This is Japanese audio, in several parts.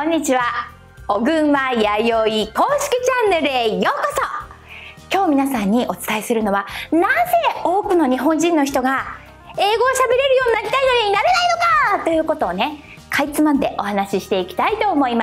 んにちは。おぐんまやよい公式チャンネルへようこそ。今日皆さんにお伝えするのは、なぜ多くの日本人の人が英語を喋れるようになりたいのになれないのかということをね、かいつまんでお話ししていきたいと思います。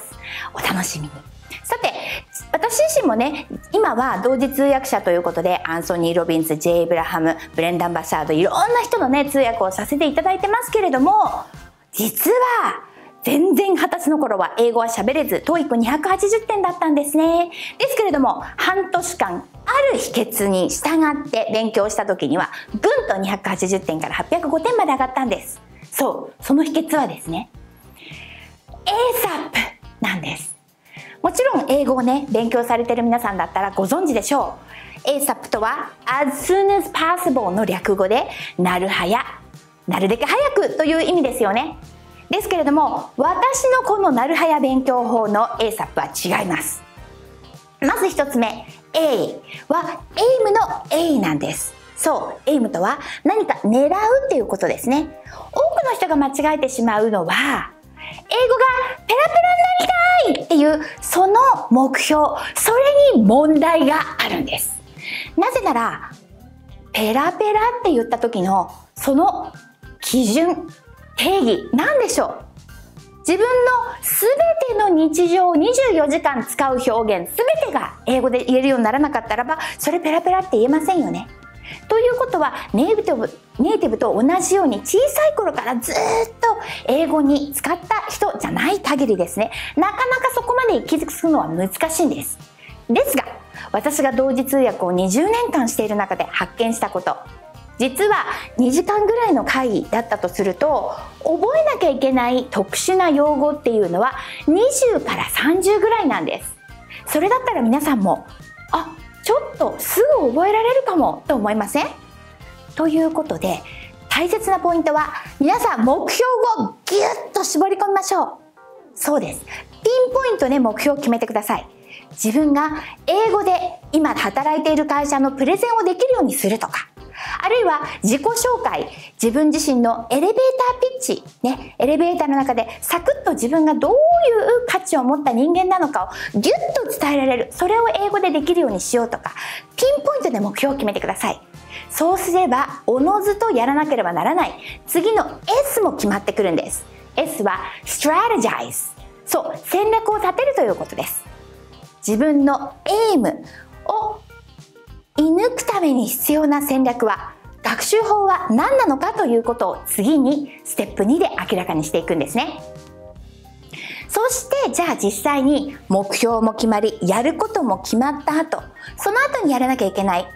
お楽しみに。さて、私自身もね、今は同時通訳者ということで、アンソニー・ロビンズ、ジェイ・エイブラハム、ブレンダン・バサード、いろんな人のね、通訳をさせていただいてますけれども、実は、全然20歳の頃は英語は喋れず、TOEIC280 点だったんですね。ですけれども、半年間ある秘訣に従って勉強した時には、ぐんと280点から805点まで上がったんです。そう、その秘訣はですね、ASAP なんです。もちろん英語をね、勉強されている皆さんだったらご存知でしょう。ASAP とは As soon as possible の略語で、なるはや、なるべく早くという意味ですよね。ですけれども、私のこのなるはや勉強法の ASAP は違います。まず一つ目、A は aim の A なんです。そう、aim とは何か狙うっていうことですね。多くの人が間違えてしまうのは、英語がペラペラになりたいっていうその目標、それに問題があるんです。なぜなら、ペラペラって言った時のその基準、定義、何でしょう。自分のすべての日常24時間使う表現、すべてが英語で言えるようにならなかったらば、それペラペラって言えませんよね。ということは、ネイティブと同じように小さい頃からずっと英語に使った人じゃない限りですね、なかなかそこまで気づくのは難しいんです。ですが、私が同時通訳を20年間している中で発見したこと、実は2時間ぐらいの会議だったとすると、覚えなきゃいけない特殊な用語っていうのは20から30ぐらいなんです。それだったら皆さんも、ちょっとすぐ覚えられるかもと思いません？ということで、大切なポイントは、皆さん目標をギュッと絞り込みましょう。そうです。ピンポイントで目標を決めてください。自分が英語で今働いている会社のプレゼンをできるようにするとか、あるいは自己紹介、自分自身のエレベーターピッチ、ね、エレベーターの中でサクッと自分がどういう価値を持った人間なのかをギュッと伝えられる、それを英語でできるようにしようとか、ピンポイントで目標を決めてください。そうすれば、おのずとやらなければならない次の S も決まってくるんです。S は strategize。そう、戦略を立てるということです。自分のエイムを射抜くために必要な戦略は、学習法は何なのかということを次にステップ2で明らかにしていくんですね。そしてじゃあ実際に目標も決まり、やることも決まった後、その後にやらなきゃいけない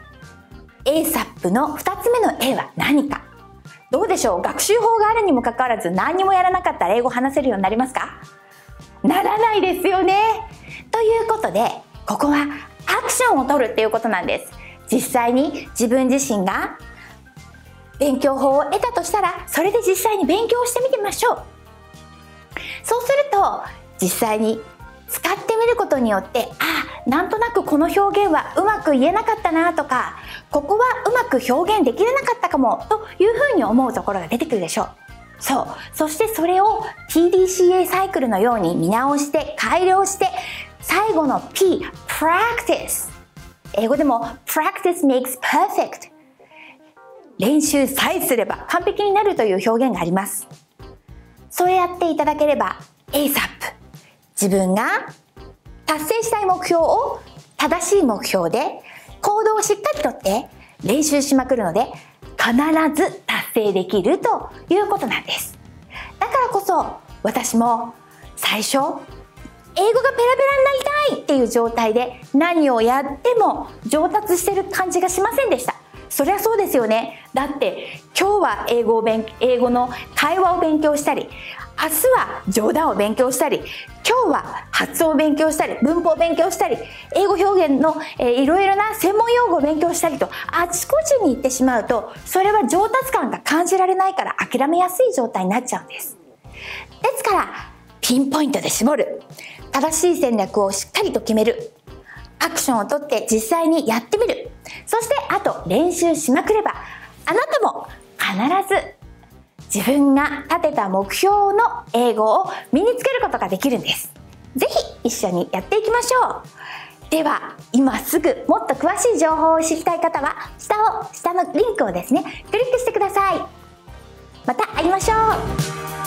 ASAP の2つ目の A は何か。どうでしょう？学習法があるにもかかわらず何にもやらなかったら英語話せるようになりますか？ならないですよね。ということで、ここはアクションを取るっていうことなんです。実際に自分自身が勉強法を得たとしたら、それで実際に勉強してみてみましょう。そうすると、実際に使ってみることによって、なんとなくこの表現はうまく言えなかったなとか、ここはうまく表現できなかったかもというふうに思うところが出てくるでしょう。そう。そしてそれを PDCA サイクルのように見直して、改良して、最後の P、practice。英語でも practice makes perfect。練習さえすれば完璧になるという表現があります。そうやっていただければ ASAP。自分が達成したい目標を正しい目標で行動をしっかりとって練習しまくるので、必ず達成できるということなんです。だからこそ私も最初、英語がペラペラになりたいっていう状態で何をやっても上達してる感じがしませんでした。そりゃそうですよね。だって今日は英語の会話を勉強したり、明日は冗談を勉強したり、今日は発音を勉強したり、文法を勉強したり、英語表現のいろいろな専門用語を勉強したりと、あちこちに行ってしまうと、それは上達感が感じられないから諦めやすい状態になっちゃうんです。ですから、ピンポイントで絞る。正しい戦略をしっかりと決める。アクションをとって実際にやってみる。そしてあと練習しまくれば、あなたも必ず自分が立てた目標の英語を身につけることができるんです。ぜひ一緒にやっていきましょう。では今すぐもっと詳しい情報を知りたい方は下のリンクをですねクリックしてください。また会いましょう。